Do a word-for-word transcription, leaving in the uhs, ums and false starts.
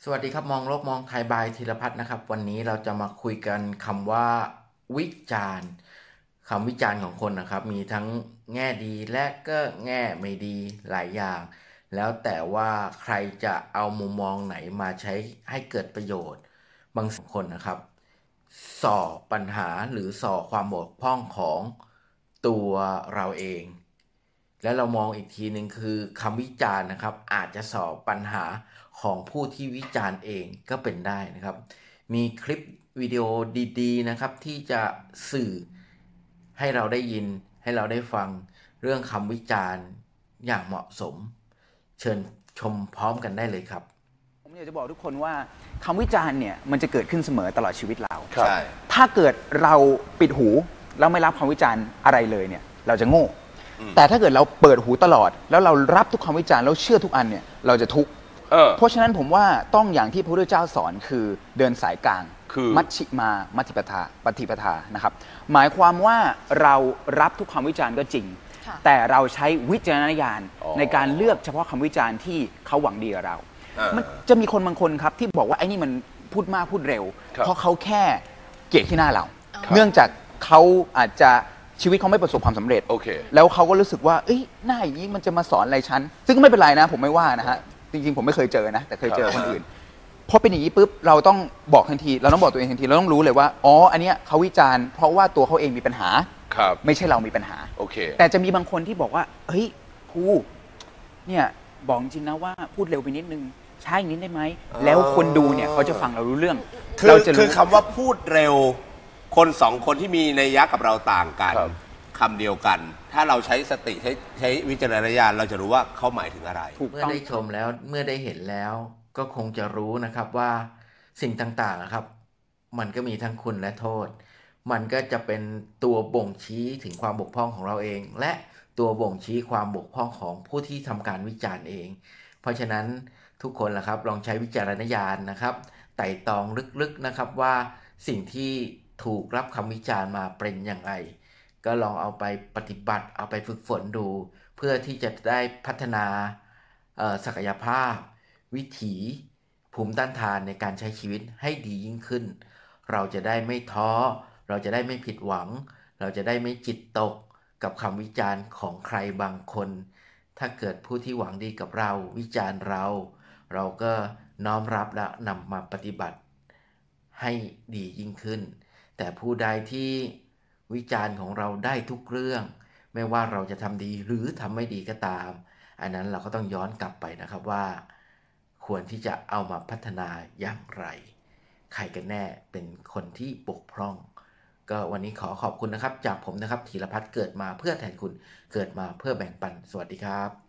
สวัสดีครับมองโลกมองไทยบายธีรพัฒน์นะครับวันนี้เราจะมาคุยกันคำว่าวิจารณ์คำวิจารณ์ของคนนะครับมีทั้งแง่ดีและก็แง่ไม่ดีหลายอย่างแล้วแต่ว่าใครจะเอามุมมองไหนมาใช้ให้เกิดประโยชน์บางคนนะครับส่อปัญหาหรือส่อความบกพร่องของตัวเราเองและเรามองอีกทีหนึ่งคือคำวิจารณ์นะครับอาจจะส่อปัญหาของผู้ที่วิจารณ์เองก็เป็นได้นะครับมีคลิปวิดีโอดีๆนะครับที่จะสื่อให้เราได้ยินให้เราได้ฟังเรื่องคำวิจารณ์อย่างเหมาะสมเชิญชมพร้อมกันได้เลยครับผมอยากจะบอกทุกคนว่าคำวิจารณ์เนี่ยมันจะเกิดขึ้นเสมอตลอดชีวิตเราใช่ถ้าเกิดเราปิดหูแล้วไม่รับคำวิจารณ์อะไรเลยเนี่ยเราจะโง่แต่ถ้าเกิดเราเปิดหูตลอดแล้วเรารับทุกคำวิจารณ์แล้วเชื่อทุกอันเนี่ยเราจะทุกข์เออเพราะฉะนั้นผมว่าต้องอย่างที่พระพุทธเจ้าสอนคือเดินสายกลางคือมัชฌิมามัชฌิปทาปฏิปทานะครับหมายความว่าเรารับทุกคำวิจารณ์ก็จริงแต่เราใช้วิจารณญาณในการเลือกเฉพาะคำวิจารณ์ที่เขาหวังดีกับเรามันจะมีคนบางคนครับที่บอกว่าไอ้นี่มันพูดมากพูดเร็วเพราะเขาแค่เกลียดที่หน้าเราเนื่องจากเขาอาจจะชีวิตเขาไม่ประสบความสำเร็จ okay. แล้วเขาก็รู้สึกว่าเอ้ยหน้าอย่างนี้มันจะมาสอนอะไรฉันซึ่งก็ไม่เป็นไรนะผมไม่ว่านะฮะจริงๆผมไม่เคยเจอนะแต่เคยเจอคนอื่นพอเป็นอย่างนี้ปุ๊บเราต้องบอกทันทีเราต้องบอกตัวเองทันทีเราต้องรู้เลยว่าอ๋ออันเนี้ยเขาวิจารณ์เพราะว่าตัวเขาเองมีปัญหาไม่ใช่เรามีปัญหา okay. แต่จะมีบางคนที่บอกว่าเฮ้ยครูเนี่ยบอกจริงนะว่าพูดเร็วไปนิดนึงช้าอีกนิดได้ไหมแล้วคนดูเนี่ยเขาจะฟังเรารู้เรื่องเราจะคือคำว่าพูดเร็วคนสองคนที่มีนัยยะกับเราต่างกันคำเดียวกันถ้าเราใช้สติใช้ใช้วิจารณญาณเราจะรู้ว่าเขาหมายถึงอะไรเมื่อได้ชมแล้วเมื่อได้เห็นแล้วก็คงจะรู้นะครับว่าสิ่งต่างๆนะครับมันก็มีทั้งคุณและโทษมันก็จะเป็นตัวบ่งชี้ถึงความบกพร่องของเราเองและตัวบ่งชี้ความบกพร่องของผู้ที่ทำการวิจารณ์เองเพราะฉะนั้นทุกคนล่ะครับลองใช้วิจารณญาณนะครับไต่ตองลึกๆนะครับว่าสิ่งที่ถูกรับคำวิจารณ์มาเป็นอย่างไรก็ลองเอาไปปฏิบัติเอาไปฝึกฝนดูเพื่อที่จะได้พัฒนาศักยภาพวิถีภูมิต้านทานในการใช้ชีวิตให้ดียิ่งขึ้นเราจะได้ไม่ท้อเราจะได้ไม่ผิดหวังเราจะได้ไม่จิตตกกับคำวิจารณ์ของใครบางคนถ้าเกิดผู้ที่หวังดีกับเราวิจารณ์เราเราก็น้อมรับและนำมาปฏิบัติให้ดียิ่งขึ้นแต่ผู้ใดที่วิจารณ์ของเราได้ทุกเรื่องไม่ว่าเราจะทำดีหรือทำไม่ดีก็ตามอันนั้นเราก็ต้องย้อนกลับไปนะครับว่าควรที่จะเอามาพัฒนาอย่างไรใครกันแน่เป็นคนที่บกพร่องก็วันนี้ขอขอบคุณนะครับจากผมนะครับธีรพัฒน์เกิดมาเพื่อแทนคุณเกิดมาเพื่อแบ่งปันสวัสดีครับ